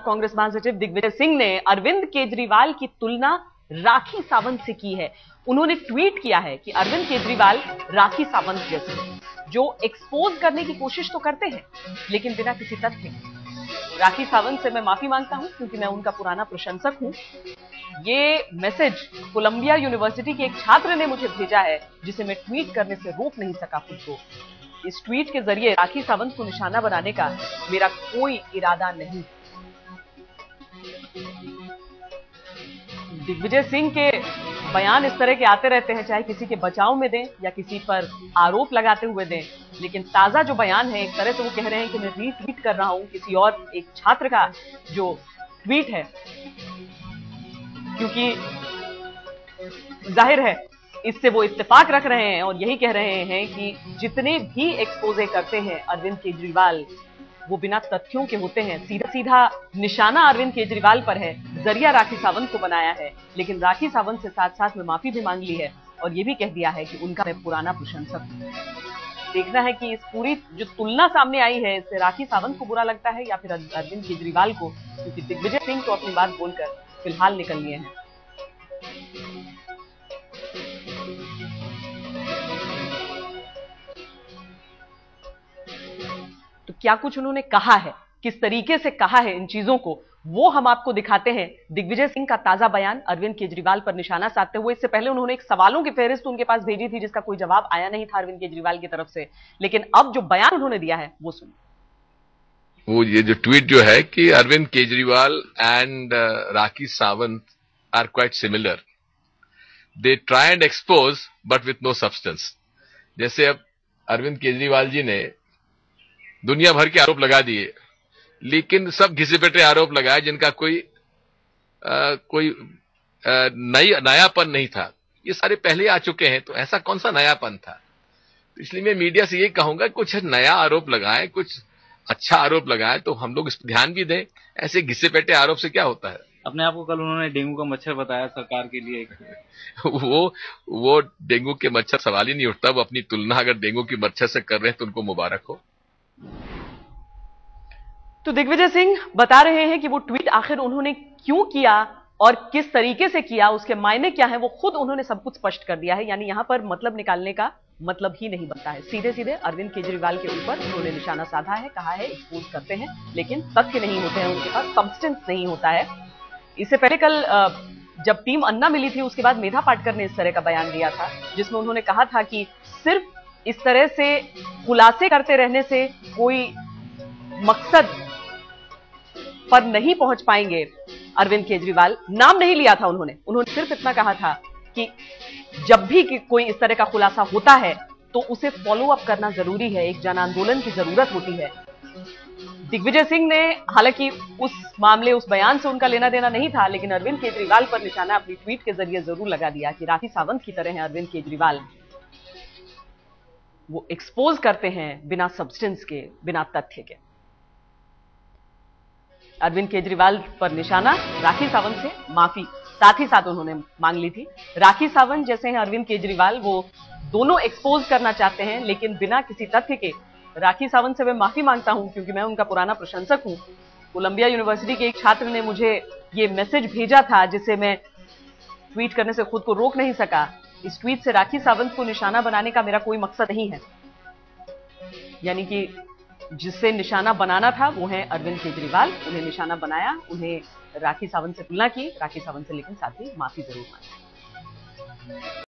कांग्रेस महासचिव दिग्विजय सिंह ने अरविंद केजरीवाल की तुलना राखी सावंत से की है। उन्होंने ट्वीट किया है कि अरविंद केजरीवाल राखी सावंत जैसे हैं, जो एक्सपोज करने की कोशिश तो करते हैं लेकिन बिना किसी तथ्य के। राखी सावंत से मैं माफी मांगता हूं क्योंकि मैं उनका पुराना प्रशंसक हूं। ये मैसेज कोलंबिया यूनिवर्सिटी के एक छात्र ने मुझे भेजा है, जिसे मैं ट्वीट करने से रोक नहीं सका खुद को। इस ट्वीट के जरिए राखी सावंत को निशाना बनाने का मेरा कोई इरादा नहीं। दिग्विजय सिंह के बयान इस तरह के आते रहते हैं, चाहे किसी के बचाव में दें या किसी पर आरोप लगाते हुए दें, लेकिन ताजा जो बयान है, एक तरह से वो कह रहे हैं कि मैं रीट्वीट कर रहा हूं किसी और एक छात्र का जो ट्वीट है, क्योंकि जाहिर है इससे वो इत्तेफाक रख रहे हैं और यही कह रहे हैं कि जितने भी एक्सपोजे करते हैं अरविंद केजरीवाल, वो बिना तथ्यों के होते हैं। सीधा सीधा निशाना अरविंद केजरीवाल पर है, जरिया राखी सावंत को बनाया है, लेकिन राखी सावंत से साथ साथ में माफी भी मांग ली है और ये भी कह दिया है कि उनका मैं पुराना प्रशंसक हूं। देखना है कि इस पूरी जो तुलना सामने आई है, इससे राखी सावंत को बुरा लगता है या फिर अरविंद केजरीवाल को, क्योंकि दिग्विजय सिंह तो अपनी बात बोलकर फिलहाल निकल लिए हैं। तो क्या कुछ उन्होंने कहा है, किस तरीके से कहा है इन चीजों को, वो हम आपको दिखाते हैं। दिग्विजय सिंह का ताजा बयान अरविंद केजरीवाल पर निशाना साधते हुए। इससे पहले उन्होंने एक सवालों की फेहरिस्त उनके पास भेजी थी, जिसका कोई जवाब आया नहीं था अरविंद केजरीवाल की तरफ से, लेकिन अब जो बयान उन्होंने दिया है वो सुनिए। वो ये जो ट्वीट जो है कि Arvind Kejriwal and Rakhi Sawant are quite similar, they try and expose but with no substance. जैसे अब अरविंद केजरीवाल जी ने दुनिया भर के आरोप लगा दिए, लेकिन सब घिसे पिटे आरोप लगाए जिनका कोई नयापन नहीं था। ये सारे पहले आ चुके हैं, तो ऐसा कौन सा नयापन था? तो इसलिए मैं मीडिया से ये कहूंगा, कुछ नया आरोप लगाए, कुछ अच्छा आरोप लगाए तो हम लोग इस पर ध्यान भी दें। ऐसे घिसे पिटे आरोप से क्या होता है? अपने आप को कल उन्होंने डेंगू का मच्छर बताया सरकार के लिए। वो डेंगू के मच्छर सवाल ही नहीं उठता। वो अपनी तुलना अगर डेंगू की मच्छर से कर रहे हैं तो उनको मुबारक हो। तो दिग्विजय सिंह बता रहे हैं कि वो ट्वीट आखिर उन्होंने क्यों किया और किस तरीके से किया, उसके मायने क्या है, वो खुद उन्होंने सब कुछ स्पष्ट कर दिया है। यानी यहां पर मतलब निकालने का मतलब ही नहीं बनता है। सीधे सीधे अरविंद केजरीवाल के ऊपर उन्होंने निशाना साधा है, कहा है एक्सपोज करते हैं लेकिन तथ्य नहीं होते हैं उनके पास, सब्सटेंस नहीं होता है। इससे पहले कल जब टीम अन्ना मिली थी, उसके बाद मेधा पाटकर ने इस तरह का बयान दिया था, जिसमें उन्होंने कहा था कि सिर्फ इस तरह से खुलासे करते रहने से कोई मकसद पर नहीं पहुंच पाएंगे अरविंद केजरीवाल। नाम नहीं लिया था उन्होंने सिर्फ इतना कहा था कि जब भी कोई इस तरह का खुलासा होता है तो उसे फॉलो अप करना जरूरी है, एक जन आंदोलन की जरूरत होती है। दिग्विजय सिंह ने हालांकि उस मामले, उस बयान से उनका लेना देना नहीं था, लेकिन अरविंद केजरीवाल पर निशाना अपनी ट्वीट के जरिए जरूर लगा दिया कि राखी सावंत की तरह हैं अरविंद केजरीवाल। वो एक्सपोज करते हैं बिना सब्सटेंस के, बिना तथ्य के। अरविंद केजरीवाल पर निशाना, राखी सावंत से माफी साथ ही साथ उन्होंने मांग ली थी। राखी सावंत जैसे हैं अरविंद केजरीवाल, वो दोनों एक्सपोज करना चाहते हैं लेकिन बिना किसी तथ्य के। राखी सावंत से मैं माफी मांगता हूं क्योंकि मैं उनका पुराना प्रशंसक हूं। कोलंबिया यूनिवर्सिटी के एक छात्र ने मुझे ये मैसेज भेजा था, जिसे मैं ट्वीट करने से खुद को रोक नहीं सका। इस ट्वीट से राखी सावंत को निशाना बनाने का मेरा कोई मकसद नहीं है, यानी कि जिससे निशाना बनाना था वो है अरविंद केजरीवाल। उन्हें निशाना बनाया, उन्हें राखी सावंत से तुलना की, राखी सावंत से लेकिन साथ ही माफी जरूर मांगी।